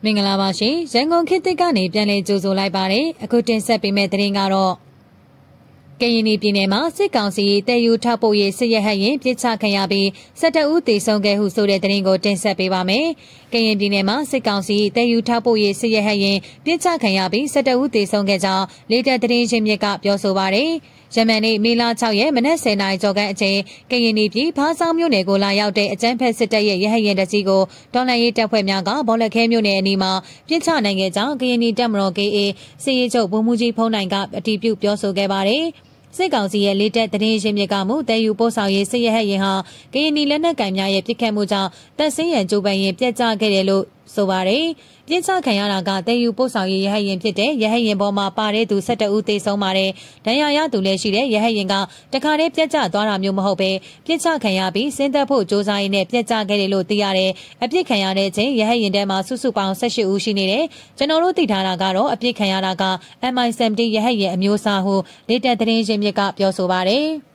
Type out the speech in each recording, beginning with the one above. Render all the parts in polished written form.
မင်္ဂလာပါရှင်ရန်ကုန်ခေတ်သစ်ကနေပြန်လည်ကြိုဆိုလိုက်ပါတယ်အခုတင်ဆက်ပေးမယ့်သတင်းကတော့ကရင်ပြည်နယ်မှာစစ်ကောင်စီတဲယူထောက်ပို့ရေးစစ်ရဟတ်ရင်ပြစ်ချခံရပြီး12ဦးသေဆုံးခဲ့ဟုဆိုတဲ့သတင်းကိုတင်ဆက်ပေးပါမယ်။ကရင်ပြည်နယ်မှာစစ်ကောင်စီတဲယူထောက်ပို့ရေးစစ်ရဟတ်ရင်ပြစ်ချခံရပြီး12ဦးသေဆုံးခဲ့ကြောင်းလေတပ်သတင်းရင်းမြစ်ကပြောဆိုပါတယ်။ယမန်နေ့မေလ6ရက်မနက်10:00နာရီကျော်ခန့်အချိန်ကရင်ပြည်ဖားဆောင်မြို့နယ်ကိုလာရောက်တဲ့အကြမ်းဖက်စစ်တပ်ရဲ့ရဟတ်ရင်တစီကိုတော်လှန်ရေးတပ်ဖွဲ့များကဘောလခဲမြို့နယ်အနီးမှာပြစ်ချနိုင်ခဲ့ကြောင်းကရင်တပ်မတော် KA စစ်ရေးချုပ်ဗိုလ်မှူးကြီးဖုံးနိုင်ကအတည်ပြုပြောဆိုခဲ့ပါတယ်။စစ်ကောင်စီရဲ့လေတပ်သတင်းရင်းမြစ်ကမှုတဲယူပို့ဆောင်ရေးစစ်ရဟတ်ရင်ဟာကရင်လက်နက်ကင်များရဲ့ပြစ်ခတ်မှုကြောင့်တပ်စင်းရန်ကြိုးပမ်းရင်ပြက်ကျခဲ့တယ်လို့ဆိုပါတယ်။ပြစ်ချခံရတာကတဲယူပို့ဆောင်ရေးရဟတ်ရင်ဖြစ်တဲ့ရဟတ်ရင်ပေါ်မှာပါတဲ့သူ12ဦးသေဆုံးပါတယ်။ဒဏ်ရာရသူလည်းရှိတဲ့ရဟတ်ရင်ကတခါတည်းပြက်ကျသွားတာမျိုးမဟုတ်ပဲပြစ်ချခံရပြီးစင်းသက်ဖို့စ조사ရင်းနဲ့ပြက်ကျခဲ့တယ်လို့သိရတယ်။အပြစ်ခံရတဲ့အချိန်ရဟတ်ရင်ထဲမှာစုစုပေါင်း18ဦးရှိနေတယ်။ကျွန်တော်တို့သိထားတာကတော့အပြစ်ခံရတာက MI-70 ရဟတ်ရင်အမျိုးအစားဟုလေတပ်သတင်းရင်းမြစ်ကပြောဆိုပါတယ်။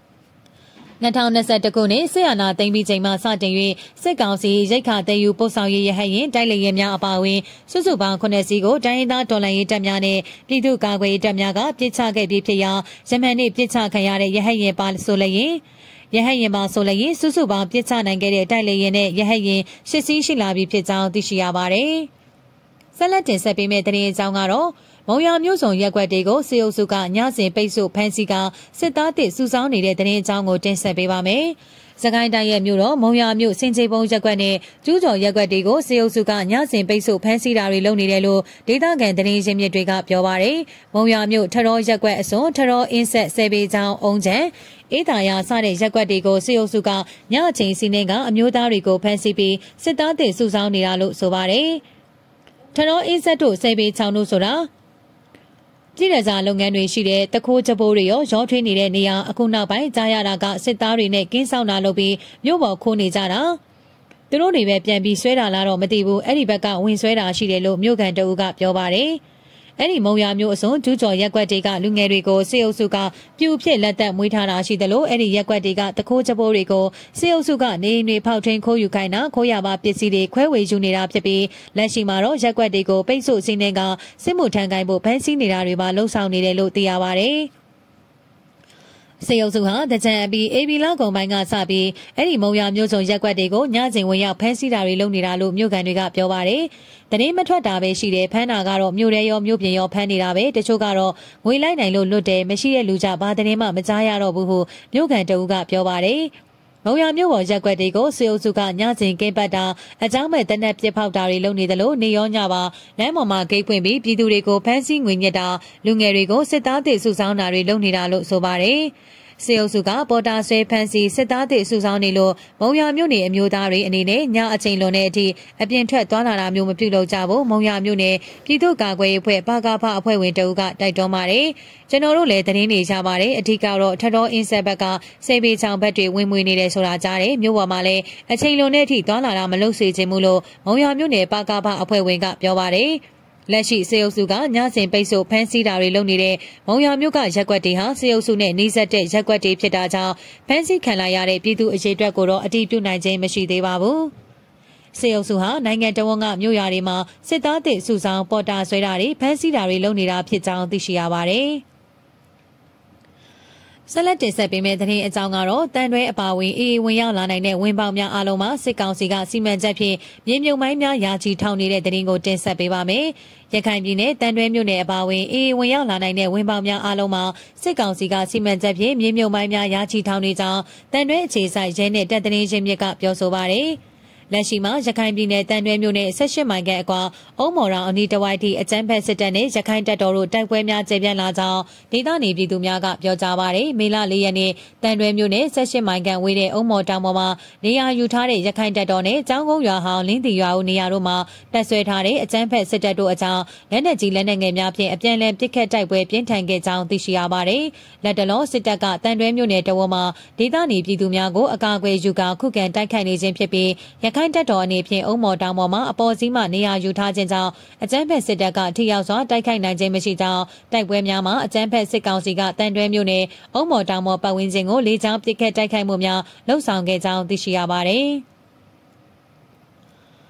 2021ခုနှစ်ဆီယနာသိမ်းပြီးချိန်မှစတင်၍စစ်ကောင်စီရိတ်ခါတဲယူပို့ဆောင်ရေးရဟတ်ရင်တိုက်လေယာဉ်များအပါအဝင်စုစုပေါင်း9စီးကိုတိုင်းရင်းသားတော်လှန်ရေးတပ်များနဲ့ပြည်သူ့ကာကွယ်ရေးတပ်များကပစ်ချခဲ့ပြီးဖြစ်ရာယမန်နေ့ပစ်ချခံရတဲ့ရဟတ်ရင်ပါဆိုလျင်ရဟတ်ရင်ပါဆိုလျင်စုစုပေါင်းပစ်ချနိုင်ခဲ့တဲ့တိုက်လေယာဉ်နဲ့ရဟတ်ရင်10စီးရှိလာပြီးဖြစ်ကြောင်းသိရှိရပါတယ်။ဆက်လက်တင်ဆက်ပေးမယ့်သတင်းအကြောင်းကတော့မုံရမျိုးစုံရက်ွက်တွေကိုစေအုပ်စုကညစဉ်ပိတ်ဆို့ဖမ်းဆီးကစစ်သားတစ်စုဆောင်းနေတဲ့သတင်းအကြောင်းကိုတင်ဆက်ပေးပါမယ်။စကိုင်းတိုင်းရဲ့မြို့တော်မုံရမြို့စင်ကြေပုံရက်ွက်နဲ့ကျူးကျော်ရက်ွက်တွေကိုစေအုပ်စုကညစဉ်ပိတ်ဆို့ဖမ်းဆီးတာတွေလုပ်နေတယ်လို့ဒေသခံသတင်းရင်းမြစ်တွေကပြောပါရယ်။မုံရမြို့ထရောရက်ွက်အစွန်ထရောအင်းဆက်ဆယ်ပေချောင်းအုံချံအေးသာယာစတဲ့ရက်ွက်တွေကိုစေအုပ်စုကညအချိန်စီးနှင်းကအမျိုးသားတွေကိုဖမ်းဆီးပြီးစစ်သားတစ်စုဆောင်းနေတာလို့ဆိုပါရယ်။ထရောအင်းဆက်တို့ဆယ်ပေချောင်းတို့ဆိုတာပြည်ရစာလုပ်ငန်းတွေရှိတဲ့တခိုးချပိုးတွေရောထွေးနေတဲ့နေရာအခုနောက်ပိုင်းကြားရတာကစစ်သားတွေနဲ့ကင်းဆောင်တာလုပ်ပြီးမြို့ပေါ်ခိုးနေကြတာသူတို့တွေပဲပြန်ပြီးဆွဲတာလားတော့မသိဘူးအဲ့ဒီဘက်ကဝင်ဆွဲတာရှိတယ်လို့မြို့ကန်တအုပ်ကပြောပါတယ်အဲ့ဒီမုံရမျိုးအစုံကျူးကျော်ရက်ွက်တွေကလူငယ်တွေကိုစေအုပ်စုကပြူဖြစ်လက်သက်မွေးထားတာရှိတယ်လို့အဲ့ဒီရက်ွက်တွေကတခိုးချပိုးတွေကိုစေအုပ်စုကနေတွေဖောက်ထွင်းခိုးယူခိုင်းတာခိုးရပါပစ္စည်းတွေခွဲဝေယူနေတာဖြစ်ပြီးလက်ရှိမှာတော့ရက်ွက်တွေကိုပိတ်ဆို့စင်းနေကစစ်မှုထမ်းကိုင်ဖို့ဖမ်းဆီးနေတာတွေပါလှုံ့ဆော်နေတယ်လို့သိရပါတယ်စေအုပ်စုဟာတကြံအပြီးအေဘီလာကုံပိုင်းကစပြီးအဲ့ဒီမုံရမျိုးစုံရက်ွက်တွေကိုညစဉ်ဝင်ရောက်ဖမ်းဆီးတာတွေလုပ်နေတာလို့မြို့ကန်တွေကပြောပါတယ်။တရင်မထွက်တာပဲရှိတယ်ဖမ်းတာကတော့မြို့ရဲရောမြို့ပြင်ရောဖမ်းနေတာပဲတချို့ကတော့ငွေလိုက်နိုင်လို့လွတ်တယ်မရှိတဲ့လူကြဘာတရင်မှမကြားရတော့ဘူးဟုမြို့ကန်တအုပ်ကပြောပါတယ်။မုံရမျိုးပေါ်ရက်ွက်တွေကိုစေအုပ်စုကညစဉ်ကင်းပတ်တာအကြောင်းမဲ့တနက်ပြစ်ဖောက်တာတွေလုပ်နေတယ်လို့နေရောညပါလမ်းပေါ်မှာဂိတ်ဖွင့်ပြီးပြည်သူတွေကိုဖမ်းဆီးငွေညက်တာလူငယ်တွေကိုစစ်သားတွေစုဆောင်းတာတွေလုပ်နေတာလို့ဆိုပါတယ်။စေအုပ်စုကပေါ်တာဆွဲဖမ်းဆီးစစ်သားတွေစုဆောင်းနေလို့မုံရမြို့နယ်အမျိုးသားတွေအနေနဲ့ညအချိန်လွန်တဲ့အထိအပြင်ထွက်သွားလာတာမျိုးမပြုလုပ်ကြဘူးမုံရမြို့နယ်ပြည်သူ့ကာကွယ်ရေးအဖွဲ့ပါကဖအဖွဲ့ဝင်တအုပ်ကတိုက်တွန်းပါတယ်ကျွန်တော်တို့လည်းသတင်းတွေရပါတယ်အထူးကတော့ထထောအင်းဆက်ဘက်ကစေဘေချောင်ဘက်တွေဝင်မွေနေတယ်ဆိုတာကြားတယ်မြို့ပေါ်မှာလည်းအချိန်လွန်တဲ့အထိသွားလာတာမလုပ်စေချင်ဘူးလို့မုံရမြို့နယ်ပါကဖအဖွဲ့ဝင်ကပြောပါတယ်လက်ရှိစေအုပ်စုကညစဉ်ပိတ်ဆို့ဖမ်းဆီးတာတွေလုပ်နေတဲ့မုံရမြို့ကရက်ွက်တွေဟာစေအုပ်စုနဲ့နှိစက်တဲ့ရက်ွက်တွေဖြစ်တာကြောင့်ဖမ်းဆီးခံလာရတဲ့ပြည်သူအရေးအတွက်ကိုတော့အတည်ပြုနိုင်ခြင်းမရှိသေးပါဘူး။စေအုပ်စုဟာနိုင်ငံတော်ဝန်ကမြို့ရွာတွေမှာစစ်သားတွေစုဆောင်ပေါ်တာဆွဲတာတွေဖမ်းဆီးတာတွေလုပ်နေတာဖြစ်ကြောင်းသိရှိရပါတယ်။ဆက်လက်တင်ဆက်ပေးမယ့်သတင်းအကြောင်းကတော့တန်တွဲအပါဝင်အေးဝင်ရောက်လာနိုင်တဲ့ဝင်ပေါင်းများအလုံးမှာစစ်ကောင်စီကစီမံချက်ဖြင့်မြေမြုပ်မိုင်းများယာချီထောင်နေတဲ့သတင်းကိုတင်ဆက်ပေးပါမယ်။ရခိုင်ပြည်နယ်တန်တွဲမြို့နယ်အပါဝင်အေးဝင်ရောက်လာနိုင်တဲ့ဝင်ပေါင်းများအလုံးမှာစစ်ကောင်စီကစီမံချက်ဖြင့်မြေမြုပ်မိုင်းများယာချီထောင်နေကြောင်းတန်တွဲအခြေစိုက်ရဲနဲ့တပ်သတင်းရင်းမြစ်ကပြောဆိုပါတယ်။လက်ရှိမှာရခိုင်ပြည်နယ်တန်တွဲမြို့နယ်18မိုင်ခန့်အကွာအုံမော်ရောင်အနီးတစ်ဝိုက်ထိအကြမ်းဖက်စစ်တပ်နဲ့ရခိုင်တပ်တော်တို့တိုက်ပွဲများကျေပြန့်လာကြောင်းဒေသနေပြည်သူများကပြောကြားပါတယ်။မေလ4ရက်နေ့တန်တွဲမြို့နယ်18မိုင်ခန့်ဝေးတဲ့အုံမော်တောင်ပေါ်မှာနေရာယူထားတဲ့ရခိုင်တပ်တော်နဲ့ကျောင်းကုန်းရွာဟောင်းလင်းတီရွာဦးနေရာတို့မှာတပ်ဆွဲထားတဲ့အကြမ်းဖက်စစ်တပ်တို့အကြောင်းလက်နက်ကြီးလက်နက်ငယ်များဖြင့်အပြန်အလှန်ပစ်ခတ်တိုက်ပွဲပြင်းထန်ခဲ့ကြောင်းသိရှိရပါတယ်။လက်တလုံးစစ်တပ်ကတန်တွဲမြို့နယ်တဝန်းမှာဒေသနေပြည်သူများကိုအကာအကွယ်ယူကာခုခံတိုက်ခိုက်နေခြင်းဖြစ်ပြီးရခိုင်တပ်တော်အနေဖြင့်အုံမော်တောင်ပေါ်မှာအပေါ်စီးမှနေရာယူထားခြင်းကြောင့်အကြမ်းဖက်စစ်တပ်ကထိရောက်စွာတိုက်ခိုက်နိုင်ခြင်းမရှိကြောင်းတိုက်ပွဲများမှာအကြမ်းဖက်စစ်ကောင်စီကတန်တွဲမြို့နယ်အုံမော်တောင်ပေါ်ပတ်ဝန်းကျင်ကိုလေကြောင်းပစ်ခတ်တိုက်ခိုက်မှုများလှုံ့ဆော်ခဲ့ကြောင်းသိရှိရပါတယ်။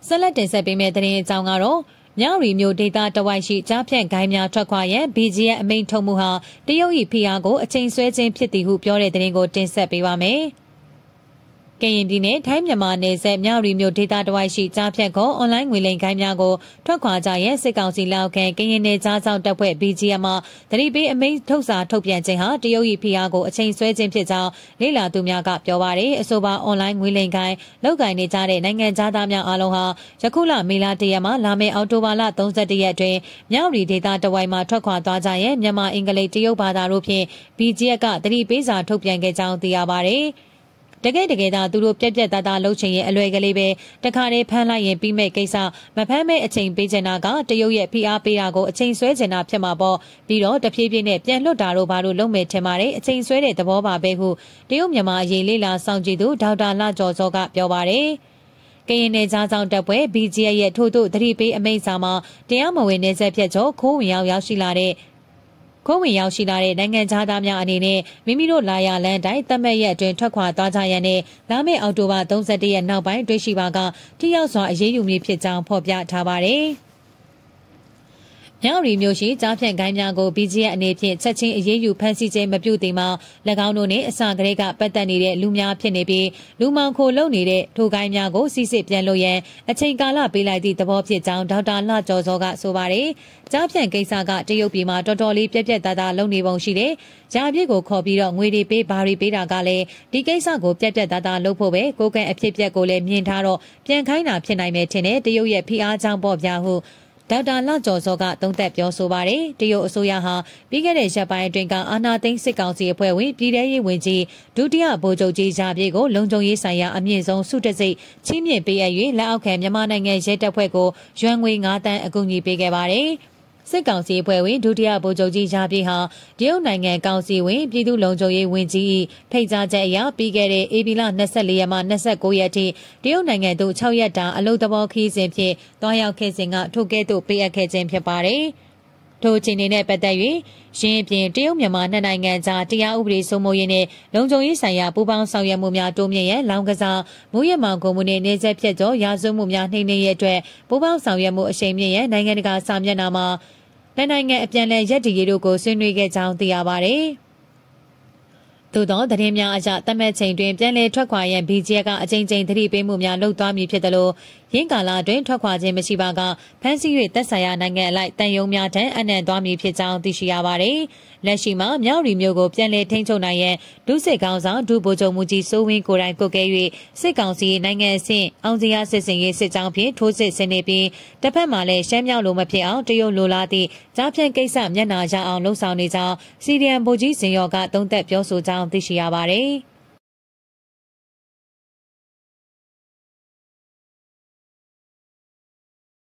ဆက်လက်တင်ဆက်ပေးမယ့်သတင်းအကြောင်းကတော့မြောက်ရီမျိုးဒေတာတဝိုက်ရှိကြားဖြန့်ဂိုင်းများထွက်ခွာရန် BGF အမိန့်ထုတ်မှုဟာတရုတ်၏ဖိအားကိုအချိန်ဆွဲခြင်းဖြစ်သည်ဟုပြောတဲ့သတင်းကိုတင်ဆက်ပေးပါမယ်။ကရင်ပြည်နယ်ထိုင်းမြန်မာနယ်စပ်မြောက်ရီမျိုးဒေတာတဝိုက်ရှိကြားဖြန့်ခေါ်အွန်လိုင်းငွေလိမ်ဂိုင်းများကိုထွက်ခွာကြရန်စစ်ကောင်စီလက်အောက်ခံကရင်နယ်ကြားဆောင်တပ်ဖွဲ့ BGF မှတတိပေးအမိန့်ထုတ်စာထုတ်ပြန်ခြင်းဟာတရုတ်၏ဖိအားကိုအချိန်ဆွဲခြင်းဖြစ်ကြောင်းလေ့လာသူများကပြောပါရယ်အဆိုပါအွန်လိုင်းငွေလိမ်ဂိုင်းလောက်ကိုင်နေကြတဲ့နိုင်ငံသားများအားလုံးဟာယခုလမေလ1ရက်မှလာမယ့်အောက်တိုဘာလ31ရက်အတွင်းမြောက်ရီဒေတာတဝိုက်မှထွက်ခွာသွားကြရန်မြန်မာအင်္ဂလိပ်တရုတ်ဘာသာတို့ဖြင့် BGF ကတတိပေးစာထုတ်ပြန်ခဲ့ကြောင်းသိရပါရယ်တကယ်သာသူတို့ပြက်သားလှုပ်ချင်ရဲ့အလွယ်ကလေးပဲတခါတည်းဖမ်းလိုက်ရင်ပြီးမဲ့ကိစ္စမဖမ်းမဲ့အချိန်ပေးချင်တာကတရုတ်ရဲ့ဖိအားပေးတာကိုအချိန်ဆွဲချင်တာဖြစ်မှာပေါ့ပြီးတော့တဖြည်းဖြည်းနဲ့ပြန်လွတ်တာတို့ဘာလို့လုပ်မယ်ထင်ပါတယ်အချိန်ဆွဲတဲ့သဘောပါပဲဟုတရုတ်မြန်မာအရေးလေးလာစောင့်ကြည့်သူဒေါက်တာလှကျော်စောကပြောပါတယ်ကရင်နယ်ကြားဆောင်တပ်ဖွဲ့ BGF ရဲ့ထို့သို့သတိပေးအမိန့်စာမှာတရားမဝင်နယ်စပ်ဖြတ်ကျော်ခိုးဝင်ရောက်ရှိလာတဲ့နိုင်ငံသားများအနေနဲ့မိမိတို့လာရလမ်းတိုင်းသတ်မှတ်ရက်အတွင်းထွက်ခွာသွားကြရန်နဲ့လာမယ့်အောက်တိုဘာ31ရက်နောက်ပိုင်းတွေ့ရှိပါကထိရောက်စွာအရေးယူမည်ဖြစ်ကြောင်းဖော်ပြထားပါတယ်။မြောက်ရီမျိုးရှိကြားဖြန့်ဂိုင်းများကို BGF အနေဖြင့်ချက်ချင်းအရေးယူဖမ်းဆီးခြင်းမပြုသေးမှ၎င်းတို့နှင့်အစကတည်းကပတ်သက်နေတဲ့လူများဖြစ်နေပြီးလူမှောင်ခိုလုပ်နေတဲ့ထိုဂိုင်းများကိုစစ်စစ်ပြန်လို့ရန်အချိန်ကာလပေးလိုက်သည့်သဘောဖြစ်ကြောင်းဒေါက်တာလှကျော်စောကဆိုပါတယ်။ကြားဖြန့်ကိစ္စကတရုတ်ပြည်မှာတော်တော်လေးပြက်သားလုပ်နေပုံရှိတယ်။ရာပြည့်ကိုခေါ်ပြီးတော့ငွေတွေပေးဘာတွေပေးတာကလည်းဒီကိစ္စကိုပြက်သားလုပ်ဖို့ပဲကိုယ်ကန်အဖြစ်ပြက်ကိုလည်းမြင်ထားတော့ပြန်ခိုင်းတာဖြစ်နိုင်မယ်ထင်တယ်တရုတ်ရဲ့ဖိအားကြောင့်ပေါ့ဗျာဟုဒေါက်တာလှကျော်စောကသုံးသပ်ပြောဆိုပါတယ်။တရုတ်အစိုးရဟာပြီးခဲ့တဲ့ရက်ပိုင်းအတွင်းကအာဏာသိမ်းစစ်ကောင်စီအဖွဲ့ဝင်ပြည်ထရေးဝန်ကြီးဒုတိယဗိုလ်ချုပ်ကြီးရာပြည့်ကိုလုံခြုံရေးဆိုင်ရာအမြင့်ဆုံးဆုတံဆိပ်ချီးမြှင့်ပေးအပ်၍လက်အောက်ခံမြန်မာနိုင်ငံရဲတပ်ဖွဲ့ကိုရွမ်ငွေ9 သန်းအကူအညီပေးခဲ့ပါတယ်။စစ်ကောင်စီအဖွဲ့ဝင်ဒုတိယဗိုလ်ချုပ်ကြီးရာပြည့်ဟာတရုတ်နိုင်ငံကောင်စီဝင်ပြည်သူ့လုံခြုံရေးဝန်ကြီးဖိတ်ကြားချက်အရပြီးခဲ့တဲ့ဧပြီလ24ရက်မှ29ရက်ထိတရုတ်နိုင်ငံသို့6ရက်တာအလုပ်သဘောခီးစဉ်ဖြင့်တွားရောက်ခဲ့စဉ်ကထိုကဲ့သို့ပေးအပ်ခဲ့ခြင်းဖြစ်ပါတယ်။ထိုအခြေအနေနဲ့ပတ်သက်၍ရင်းအပြင်တရုတ်မြန်မာနှစ်နိုင်ငံကြားတရားဥပဒေစိုးမိုးရေးနဲ့လုံခြုံရေးဆိုင်ရာပူးပေါင်းဆောင်ရွက်မှုများတိုးမြင့်ရန်လောင်ကစားမူရမှောင်ကုန်မှုနဲ့နေဆက်ဖြတ်ကျော်ရာဇဝတ်မှုများနှိမ်နင်းရေးအတွက်ပူးပေါင်းဆောင်ရွက်မှုအရှိန်မြင့်ရန်နိုင်ငံတကာစာမျက်နှာမှာနိုင်ငံအပြန်အလှန်ရပ်တည်ရေးတို့ကိုဆွေးနွေးခဲ့ကြောင်းသိရပါတယ်။သို့သောသတင်းများအရသတ်မှတ်ချိန်တွင်ပြန်လည်ထွက်ခွာရန် BGF ကအကြိမ်ကြိမ်သတိပေးမှုများလုပ်သွားမည်ဖြစ်တယ်လို့ရင်းကာလအတွင်းထွက်ခွာခြင်းမရှိပါကဖမ်းဆီး၍တပ်ဆိုင်ရာနိုင်ငံအလိုက်တန်ယုံများထံအနှံ့သွားမည်ဖြစ်ကြောင်းသိရှိရပါတယ်။လက်ရှိမှာမြောက်ရီမျိုးကိုပြန်လည်ထိန်းချုပ်နိုင်ရန်ဒုစစ်ကောင်ဆောင်ဒုဗိုလ်ချုပ်မှုကြီးစိုးဝင်းကိုယ်တိုင်ကုတ်ကဲ၍စစ်ကောင်စီနိုင်ငံအဆင့်အောင်စရာစစ်စင်ရေးစစ်ကြောင်းဖြင့်ထိုးစစ်ဆင်နေပြီးတစ်ဖက်မှာလည်းရှမ်းမြောက်လိုမဖြစ်အောင်တရုတ်လိုလားသည့်ကြားဖြန့်ကိစ္စမျက်နှာရအောင်လှုံ့ဆော်နေကြောင်းစီဒီအမ်ဗိုလ်ကြီးစင်ရောကသုံးသက်ပြောဆိုကြောင်းသိရှိရပါတယ်။